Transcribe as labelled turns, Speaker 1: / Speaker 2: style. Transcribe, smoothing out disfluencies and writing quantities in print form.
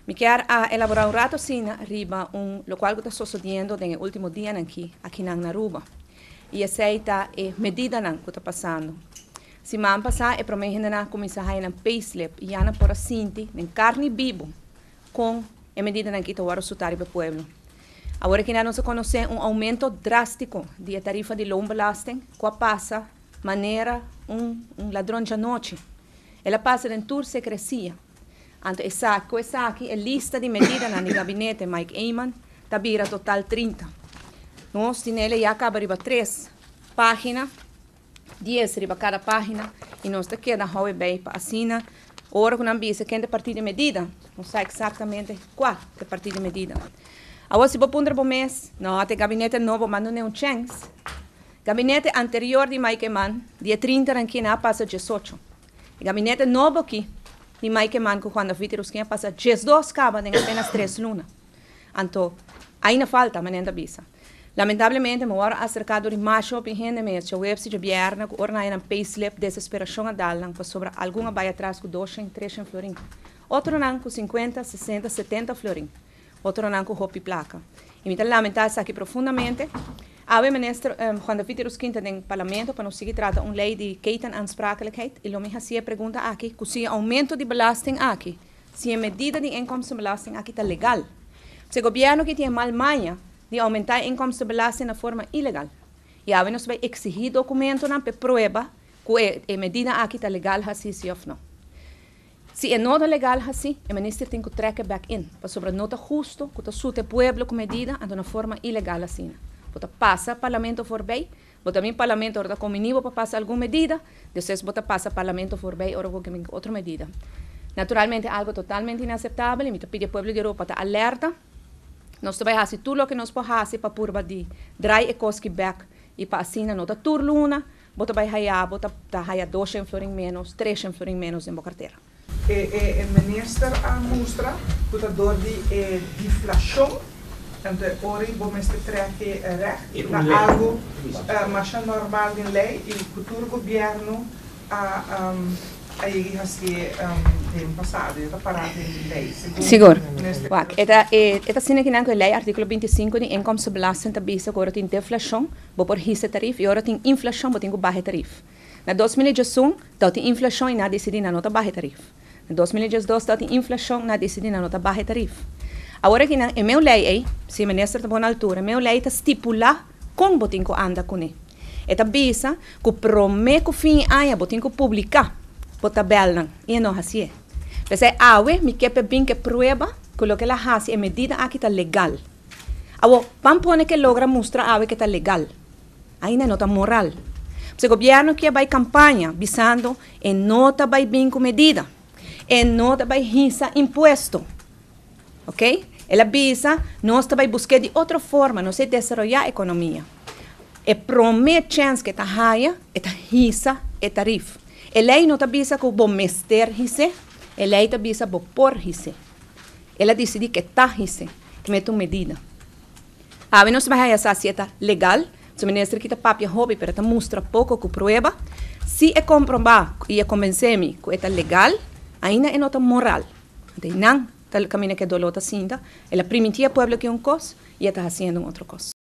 Speaker 1: Me quero elaborar rato assim, arriba lo qual está sucedendo no último dia aqui na Aruba. E aceita medida que está passando. Semana passada, eu prometi que começar a fazer um payslip e ana por assim, em carne viva, com a medida que está resultado para o povo. Agora que nós conhecemos aumento drástico da tarifa de loonbelasting, que passa maneira ladrão de noite. Ela passa em toda secrecia. Então, essa aqui é a lista de medidas no gabinete Mike Eyman, está vira total 30. Nós temos já acaba de 3 páginas, 10 riba cada página, e nós te queda how bem para assinar. Ora, quando nós quem é partido de medida, não sabe exatamente qual é o partido de medida. Agora, se você pôr por mês, não, até gabinete novo, mas não é chance. Gabinete anterior de Mike Eyman, dia 30 aqui na passa 18. O gabinete novo aqui, de Mike Eyman, quando a Víteros que passa 12 cabas em apenas 3 lunas. Então, ainda falta, mas ainda bisa. Lamentavelmente, me hora acercado de macho op in mês, o website de bierna, que orna um payslip, desesperação a dalang, para sobre alguma vai atrás com 200, 300 florim. Outro não com 50, 60, 70 florim. Outro não com roupa e placa. E me lamentar aqui profundamente. A ministro, quando Víteros quinta no parlamento, para nos seguir trata uma lei de queitan aansprakelijkheid, e o me hacía pergunta aqui, que se aumento de belasting aqui, se a medida de inkomstenbelasting aqui está legal. Se o governo que tem mal manha, de aumentar a inkomstenbelasting de forma ilegal. E agora nós vamos exigir documentos para prova que a medida aqui está legal assim, sim ou não. Se é não legal assim, o ministro tem que trazer back in, para sobre nota justo, que está sulte o povo com medida, de uma forma ilegal assim. Bota passa o parlamento for bem, bota também o parlamento ora comunivo para passar alguma medida, depois bota passa o parlamento for bem ora com outra medida. Naturalmente, algo totalmente inaceitável, e me pede ao povo de Europa estar alerta. Nós também fazemos tudo o que nós podemos fazer para pôr de dry ecoski back e para assim não está tur luna, bota vai haya, bota tá haya 200 florin menos, 300 florin menos em boa carteira.
Speaker 2: O minister mostra que está door de deflação, então ori vamos ter que recht para algo mais normal em lei e o futuro governo aí assim tem passado está parado em lei.
Speaker 1: Seguro. Esta cena que não é lei artigo 25 de inkomstenbelasting tabisa agora tem deflação, vou por hisse tarif e agora tem inflação, vou ter que baixa tarif. Na 2021 tem inflação e na decidi na nota baixa tarif. Na 2022 tem inflação na decidi na nota baixa tarif. Agora que é meu lei se o ministro está na altura, meu lei está estipular como vou ter que andar com ele. Esta bisa que promete que fim ano vou ter que publicar por tabela e não assim. Mas awe me quer bem que prueba que o que ela faz é medida aqui está legal. Agora, pampone que logra mostrar awe que está legal. Ainda não está moral. Se o governo que vai campanha visando e não está bem com medida, e não está bem risa imposto, ok? Ela visa nós está buscar de outra forma, não se desenvolver a economia. E promete chance que está raia, está risa e tarifa. A lei não está visa que o bom mester risse, a lei está visa que o por risse. Ela decide que está risse, que mete uma medida. A nós vai essa está legal, se o ministro que está papia hobby, para mostrar pouco que prueba, se é comprovar e é convencer-me que está legal, ainda é nota moral. Então, não, está caminho que dolor está cinta, ela permitia ao povo que um coisa e está fazendo outro coisa.